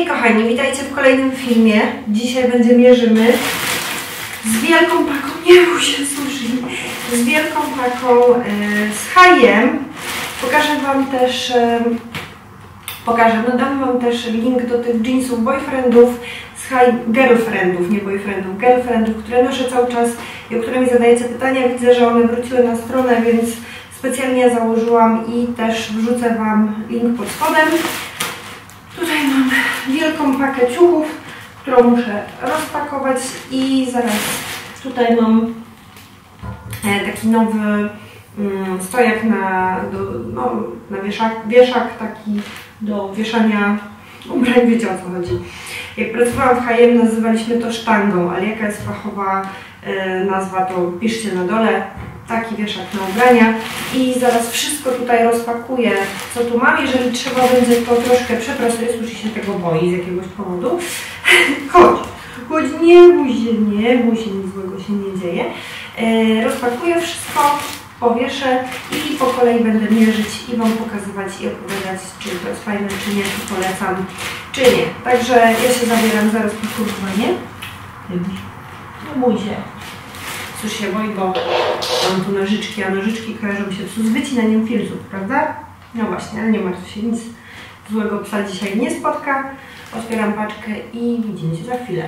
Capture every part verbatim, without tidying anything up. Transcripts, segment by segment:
Hej kochani, witajcie w kolejnym filmie. Dzisiaj będzie mierzymy z wielką paką, nie bój się sushi, z wielką paką e, z H i M. Pokażę wam też, e, pokażę, no dam wam też link do tych jeansów boyfriendów, z H girlfriendów, nie boyfriendów, girlfriendów, które noszę cały czas i o które mi zadajecie pytania. Widzę, że one wróciły na stronę, więc specjalnie założyłam i też wrzucę wam link pod spodem. Tutaj mam wielką pakę ciuchów, którą muszę rozpakować i zaraz tutaj mam taki nowy stojak na, do, no, na wieszak, wieszak taki do wieszania ubrań, wiecie o co chodzi. Jak pracowałam w H i M, nazywaliśmy to sztangą, ale jaka jest fachowa nazwa, to piszcie na dole. Taki wieszak na ubrania i zaraz wszystko tutaj rozpakuję, co tu mam. Jeżeli trzeba będzie, to troszkę przepracuję, słyszy się tego boi z jakiegoś powodu. Chodź, chodź, nie bój się, nie bój się, nic złego się nie dzieje. E, rozpakuję wszystko, powieszę i po kolei będę mierzyć i wam pokazywać i opowiadać, czy to jest fajne, czy nie, czy polecam, czy nie. Także ja się zabieram zaraz po kurwanie. Nie bój się. Cóż się boi, bo mam tu nożyczki, a nożyczki kojarzą się z wycinaniem filców, prawda? No właśnie, ale nie martw się, nic złego psa dzisiaj nie spotka. Otwieram paczkę i widzimy się za chwilę.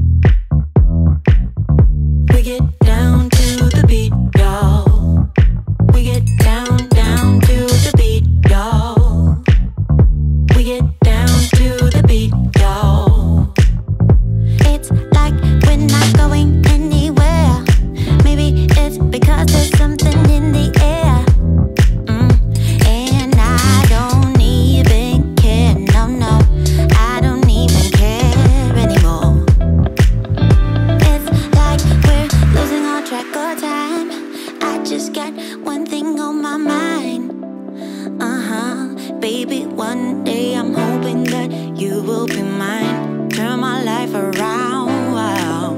Baby, one day I'm hoping that you will be mine. Turn my life around, wow.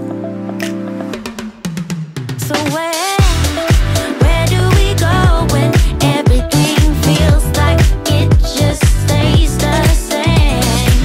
So where, where do we go when everything feels like it just stays the same?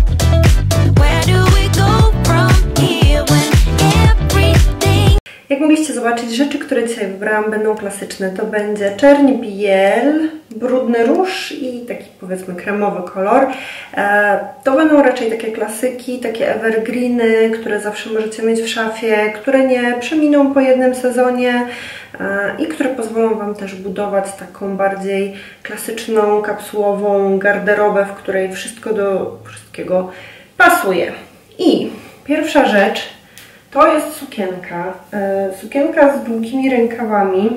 Where do we go from here when everything... Jak mogliście zobaczyć, rzeczy, które dzisiaj wybrałam, będą klasyczne. To będzie czerni biel, brudny róż i taki powiedzmy kremowy kolor. E, to będą raczej takie klasyki, takie evergreeny, które zawsze możecie mieć w szafie, które nie przeminą po jednym sezonie e, i które pozwolą wam też budować taką bardziej klasyczną, kapsułową garderobę, w której wszystko do wszystkiego pasuje. I pierwsza rzecz to jest sukienka. E, sukienka z długimi rękawami.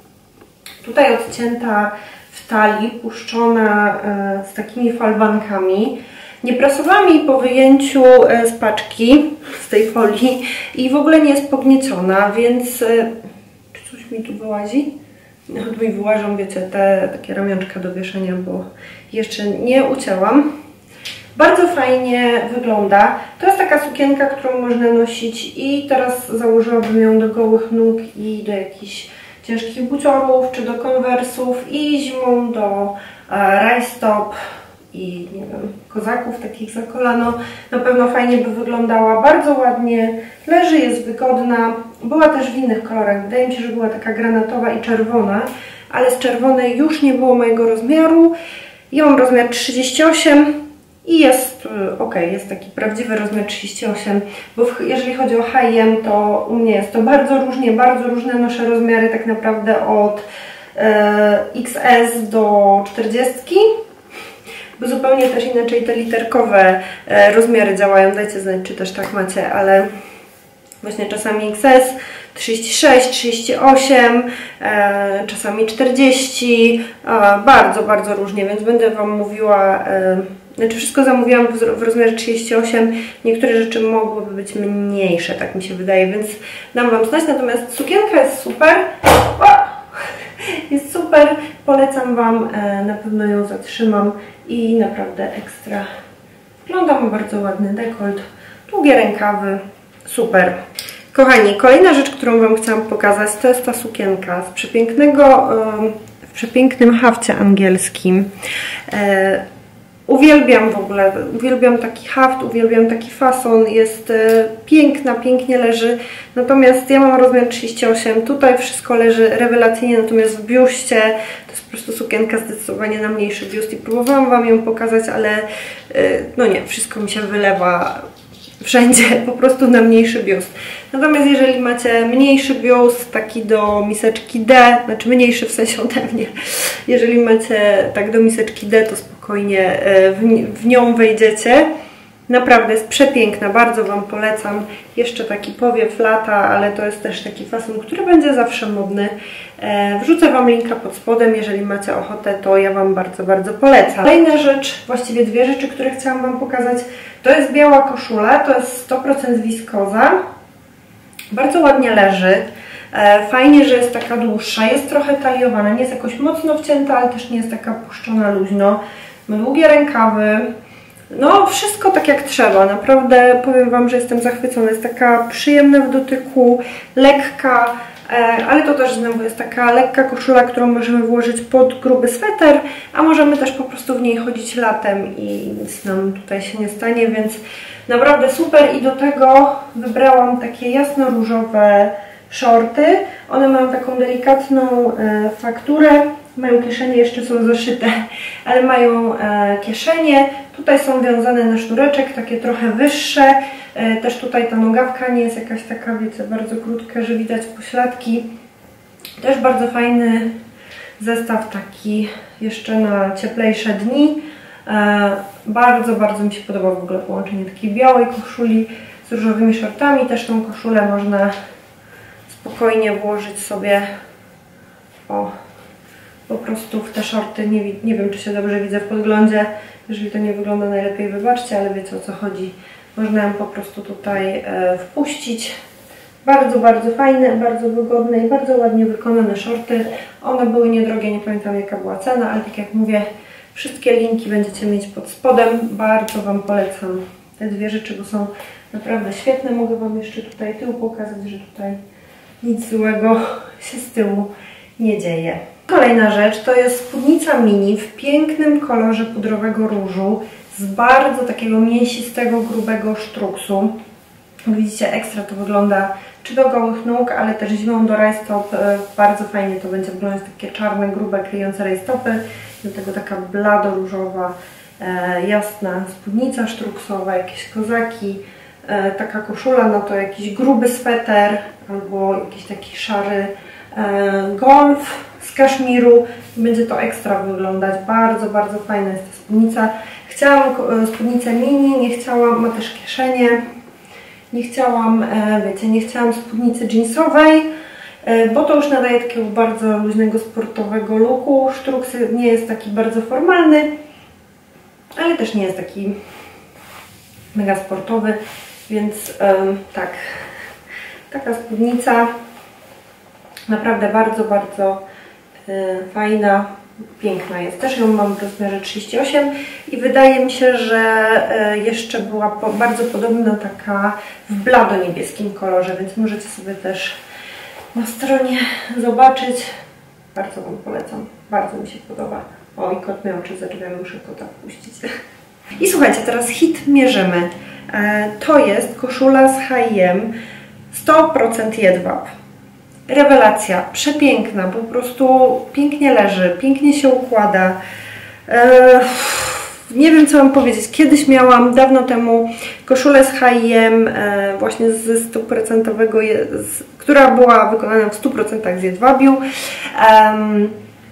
Tutaj odcięta w talii, puszczona e, z takimi falbankami. Nie prasowałam jej po wyjęciu e, z paczki, z tej folii i w ogóle nie jest pognieciona, więc... E, czy coś mi tu wyłazi? No, tu mi wyłażą, wiecie, te takie ramionczka do wieszenia, bo jeszcze nie ucięłam. Bardzo fajnie wygląda. To jest taka sukienka, którą można nosić i teraz założyłabym ją do gołych nóg i do jakichś ciężkich buciorów, czy do konwersów i zimą do e, rajstop i nie wiem, kozaków takich za kolano. Na pewno fajnie by wyglądała, bardzo ładnie leży, jest wygodna. Była też w innych kolorach, wydaje mi się, że była taka granatowa i czerwona, ale z czerwonej już nie było mojego rozmiaru. Ja mam rozmiar trzydzieści osiem i jest ok, jest taki prawdziwy rozmiar trzydzieści osiem, bo jeżeli chodzi o H i M, to u mnie jest to bardzo różnie, bardzo różne, noszę rozmiary tak naprawdę od e, X S do czterdziestki, bo zupełnie też inaczej te literkowe e, rozmiary działają, dajcie znać, czy też tak macie, ale właśnie czasami X S, trzydzieści sześć, trzydzieści osiem, e, czasami czterdzieści, e, bardzo, bardzo różnie, więc będę wam mówiła... E, Znaczy wszystko zamówiłam w rozmiarze trzydzieści osiem, niektóre rzeczy mogłyby być mniejsze, tak mi się wydaje, więc dam wam znać. Natomiast sukienka jest super, o! Jest super, polecam wam, na pewno ją zatrzymam i naprawdę ekstra. Wygląda ma bardzo ładny dekolt, długie rękawy, super. Kochani, kolejna rzecz, którą wam chciałam pokazać, to jest ta sukienka z przepięknego, w przepięknym hafcie angielskim. Uwielbiam w ogóle, uwielbiam taki haft, uwielbiam taki fason, jest e, piękna, pięknie leży, natomiast ja mam rozmiar trzydzieści osiem, tutaj wszystko leży rewelacyjnie, natomiast w biuście to jest po prostu sukienka zdecydowanie na mniejszy biust i próbowałam Wam ją pokazać, ale e, no nie, wszystko mi się wylewa wszędzie, po prostu na mniejszy biust. Natomiast jeżeli macie mniejszy biust, taki do miseczki D, znaczy mniejszy w sensie ode mnie, jeżeli macie tak do miseczki D, to spokojnie w, w nią wejdziecie. Naprawdę jest przepiękna, bardzo Wam polecam. Jeszcze taki powiew lata, ale to jest też taki fason, który będzie zawsze modny. Wrzucę Wam linka pod spodem, jeżeli macie ochotę, to ja Wam bardzo, bardzo polecam. Kolejna rzecz, właściwie dwie rzeczy, które chciałam Wam pokazać, to jest biała koszula, to jest sto procent wiskoza. Bardzo ładnie leży. Fajnie, że jest taka dłuższa, jest trochę taliowana, nie jest jakoś mocno wcięta, ale też nie jest taka puszczona luźno. Ma długie rękawy. No, wszystko tak jak trzeba. Naprawdę powiem Wam, że jestem zachwycona. Jest taka przyjemna w dotyku, lekka, ale to też znowu jest taka lekka koszula, którą możemy włożyć pod gruby sweter, a możemy też po prostu w niej chodzić latem i nic nam tutaj się nie stanie, więc naprawdę super. I do tego wybrałam takie jasno-różowe shorty. One mają taką delikatną e, fakturę, mają kieszenie, jeszcze są zaszyte, ale mają e, kieszenie. Tutaj są wiązane na sznureczek, takie trochę wyższe. E, też tutaj ta nogawka nie jest jakaś taka, wiecie, bardzo krótka, że widać pośladki. Też bardzo fajny zestaw taki jeszcze na cieplejsze dni. E, bardzo, bardzo mi się podoba w ogóle połączenie takiej białej koszuli z różowymi shortami. Też tą koszulę można spokojnie włożyć sobie o, po prostu w te shorty. Nie, nie wiem, czy się dobrze widzę w podglądzie. Jeżeli to nie wygląda najlepiej, wybaczcie, ale wiecie, o co chodzi. Można ją po prostu tutaj e, wpuścić. Bardzo, bardzo fajne, bardzo wygodne i bardzo ładnie wykonane shorty. One były niedrogie, nie pamiętam jaka była cena, ale tak jak mówię, wszystkie linki będziecie mieć pod spodem. Bardzo Wam polecam te dwie rzeczy, bo są naprawdę świetne. Mogę Wam jeszcze tutaj tył pokazać, że tutaj nic złego się z tyłu nie dzieje. Kolejna rzecz to jest spódnica mini w pięknym kolorze pudrowego różu z bardzo takiego mięsistego, grubego sztruksu. Widzicie, ekstra to wygląda czy do gołych nóg, ale też zimą do rajstop. Bardzo fajnie to będzie wyglądać, takie czarne, grube, kryjące rajstopy. Do tego taka blado-różowa, e, jasna spódnica sztruksowa, jakieś kozaki. E, taka koszula, no to jakiś gruby sweter albo jakiś taki szary e, golf z kaszmiru. Będzie to ekstra wyglądać. Bardzo, bardzo fajna jest ta spódnica. Chciałam spódnicę mini, nie chciałam, ma też kieszenie. Nie chciałam, wiecie, nie chciałam spódnicy jeansowej, bo to już nadaje takiego bardzo luźnego, sportowego looku. Sztruks nie jest taki bardzo formalny, ale też nie jest taki mega sportowy, więc tak, taka spódnica naprawdę bardzo, bardzo fajna. Piękna jest. Też ją mam w rozmiarze trzydzieści osiem i wydaje mi się, że jeszcze była po, bardzo podobna taka w blado niebieskim kolorze, więc możecie sobie też na stronie zobaczyć. Bardzo Wam polecam. Bardzo mi się podoba. O, i kot miał oczy za drzwiami, muszę kota wpuścić. I słuchajcie, teraz hit mierzymy. To jest koszula z H i M sto procent jedwab. Rewelacja, przepiękna, po prostu pięknie leży, pięknie się układa. Eee, nie wiem, co Wam powiedzieć. Kiedyś miałam, dawno temu, koszulę z H i M e, właśnie ze stuprocentowego, która była wykonana w stu procentach z jedwabiu. Eee,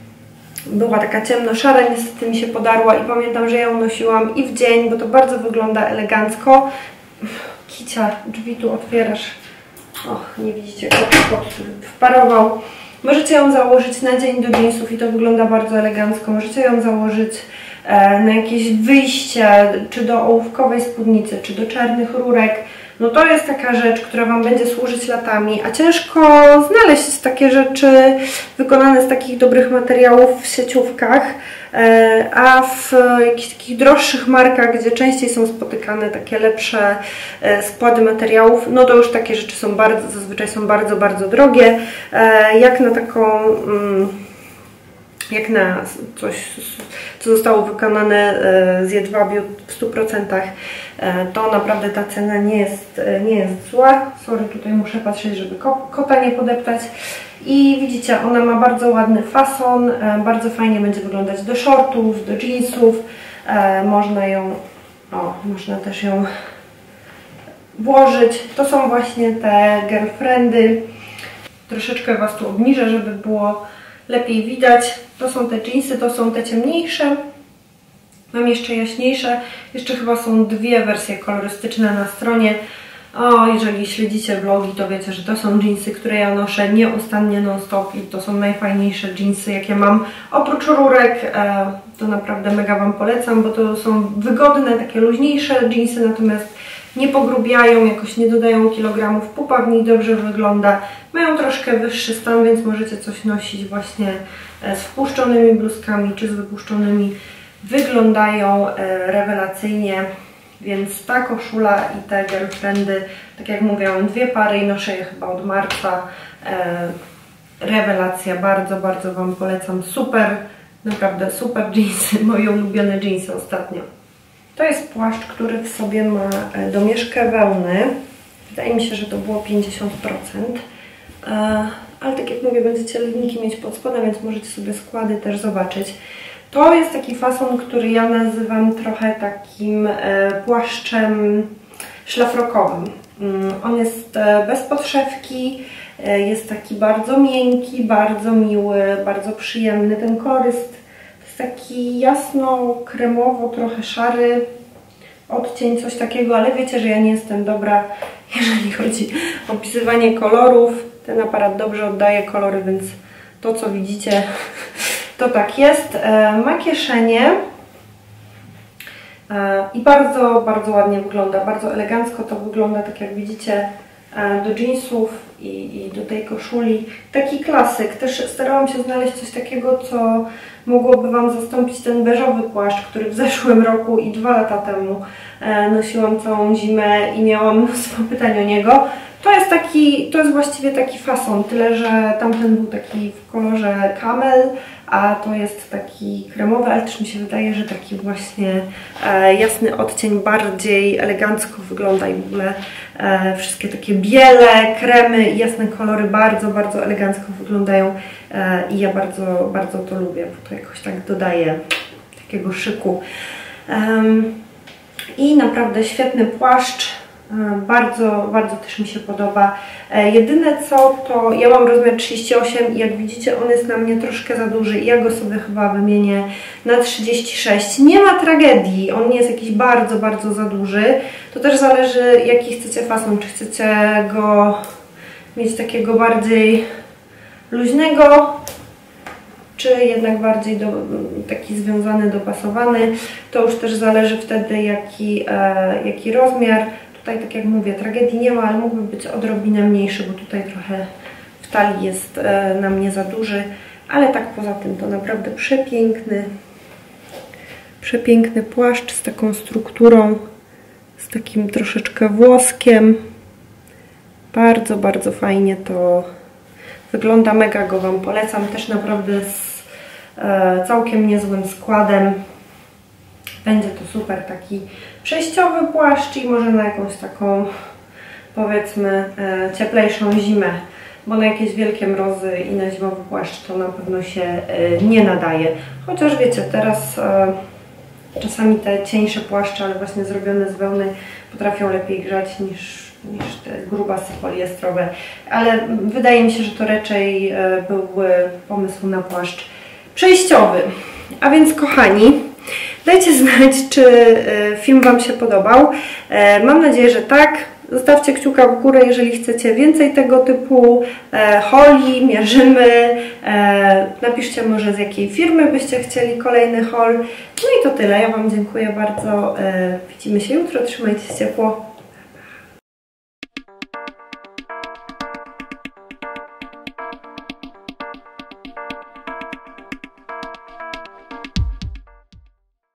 była taka ciemno-szara, niestety mi się podarła i pamiętam, że ją nosiłam i w dzień, bo to bardzo wygląda elegancko. Kicia, drzwi tu otwierasz. Och, nie widzicie, kot wparował. Możecie ją założyć na dzień do jeansów i to wygląda bardzo elegancko. Możecie ją założyć e, na jakieś wyjście, czy do ołówkowej spódnicy, czy do czarnych rurek. No to jest taka rzecz, która Wam będzie służyć latami, a ciężko znaleźć takie rzeczy wykonane z takich dobrych materiałów w sieciówkach, e, a w jakichś takich droższych markach, gdzie częściej są spotykane takie lepsze e, składy materiałów, no to już takie rzeczy są bardzo, zazwyczaj są bardzo, bardzo drogie. E, jak na taką mm, jak na coś, co zostało wykonane z jedwabiu w stu procentach, to naprawdę ta cena nie jest, nie jest zła. Sorry, tutaj muszę patrzeć, żeby kota nie podeptać. I widzicie, ona ma bardzo ładny fason, bardzo fajnie będzie wyglądać do shortów, do jeansów. Można ją, o, można też ją włożyć. To są właśnie te girlfriendy. Troszeczkę Was tu obniżę, żeby było lepiej widać. To są te jeansy, to są te ciemniejsze. Mam jeszcze jaśniejsze. Jeszcze chyba są dwie wersje kolorystyczne na stronie. O, jeżeli śledzicie vlogi, to wiecie, że to są jeansy, które ja noszę nieustannie non-stop i to są najfajniejsze jeansy, jakie mam. Oprócz rurek, to naprawdę mega Wam polecam, bo to są wygodne, takie luźniejsze jeansy, natomiast nie pogrubiają, jakoś nie dodają kilogramów, pupa w nich dobrze wygląda. Mają troszkę wyższy stan, więc możecie coś nosić właśnie z wpuszczonymi bluzkami czy z wypuszczonymi. Wyglądają rewelacyjnie, więc ta koszula i te girlfriendy, tak jak mówiłam, dwie pary i noszę je chyba od marca. Rewelacja, bardzo, bardzo Wam polecam. Super, naprawdę super jeansy, moje ulubione jeansy ostatnio. To jest płaszcz, który w sobie ma domieszkę wełny. Wydaje mi się, że to było pięćdziesiąt procent. Ale tak jak mówię, będziecie linki mieć pod spodem, więc możecie sobie składy też zobaczyć. To jest taki fason, który ja nazywam trochę takim płaszczem szlafrokowym. On jest bez podszewki, jest taki bardzo miękki, bardzo miły, bardzo przyjemny. Ten kolor jest taki jasno-kremowo, trochę szary odcień, coś takiego, ale wiecie, że ja nie jestem dobra, jeżeli chodzi o opisywanie kolorów. Ten aparat dobrze oddaje kolory, więc to, co widzicie, to tak jest. Ma kieszenie i bardzo, bardzo ładnie wygląda, bardzo elegancko to wygląda, tak jak widzicie, do jeansów i, i do tej koszuli. Taki klasyk. Też starałam się znaleźć coś takiego, co mogłoby Wam zastąpić ten beżowy płaszcz, który w zeszłym roku i dwa lata temu nosiłam całą zimę i miałam mnóstwo pytań o niego. To jest taki, to jest właściwie taki fason, tyle że tamten był taki w kolorze camel, a to jest taki kremowy, ale też mi się wydaje, że taki właśnie e, jasny odcień bardziej elegancko wygląda i w ogóle e, wszystkie takie biele, kremy i jasne kolory bardzo, bardzo elegancko wyglądają e, i ja bardzo, bardzo to lubię, bo to jakoś tak dodaje takiego szyku. Um, I naprawdę świetny płaszcz. Bardzo, bardzo też mi się podoba. Jedyne co, to ja mam rozmiar trzydzieści osiem i jak widzicie, on jest na mnie troszkę za duży i ja go sobie chyba wymienię na trzydzieści sześć. Nie ma tragedii, on nie jest jakiś bardzo, bardzo za duży. To też zależy, jaki chcecie fason. Czy chcecie go mieć takiego bardziej luźnego, czy jednak bardziej do, taki związany, dopasowany. To już też zależy wtedy, jaki, e, jaki rozmiar. Tutaj, tak jak mówię, tragedii nie ma, ale mógłby być odrobinę mniejszy, bo tutaj trochę w talii jest e, na mnie za duży. Ale tak poza tym to naprawdę przepiękny, przepiękny płaszcz z taką strukturą, z takim troszeczkę włoskiem. Bardzo, bardzo fajnie to wygląda, mega go Wam polecam. Też naprawdę z e, całkiem niezłym składem. Będzie to super taki przejściowy płaszcz i może na jakąś taką, powiedzmy, e, cieplejszą zimę, bo na jakieś wielkie mrozy i na zimowy płaszcz to na pewno się e, nie nadaje. Chociaż wiecie, teraz e, czasami te cieńsze płaszcze, ale właśnie zrobione z wełny, potrafią lepiej grzać niż niż te grubasy poliestrowe, ale wydaje mi się, że to raczej był pomysł na płaszcz przejściowy. A więc kochani, dajcie znać, czy film Wam się podobał. Mam nadzieję, że tak. Zostawcie kciuka w górę, jeżeli chcecie więcej tego typu holi, mierzymy. Napiszcie może, z jakiej firmy byście chcieli kolejny haul. No i to tyle. Ja Wam dziękuję bardzo. Widzimy się jutro. Trzymajcie się ciepło.